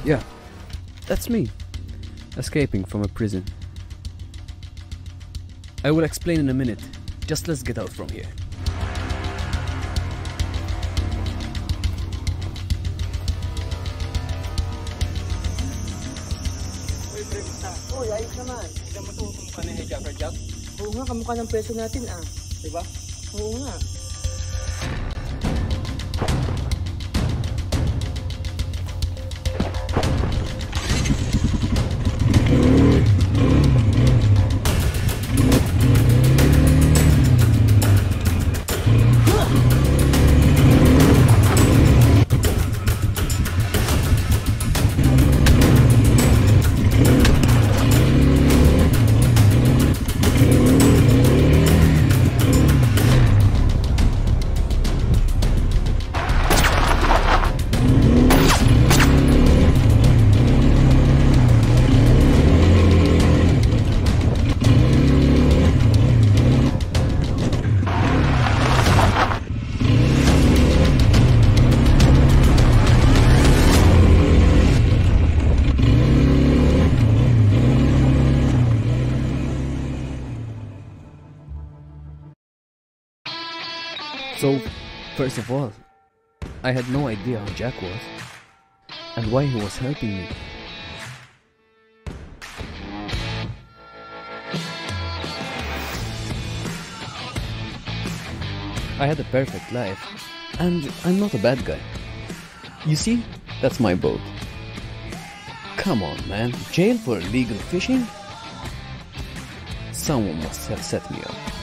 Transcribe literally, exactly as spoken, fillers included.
Yeah, that's me, escaping from a prison. I will explain in a minute. Just let's get out from here. Uy, ayos naman. Hindi mo tutong ka ni Hijacker Jack? Oo nga, kamukha ng preso natin ah. Diba? Oo nga. So, first of all, I had no idea who Jack was and why he was helping me. I had a perfect life, and I'm not a bad guy. You see, that's my boat. Come on, man, jail for illegal fishing? Someone must have set me up.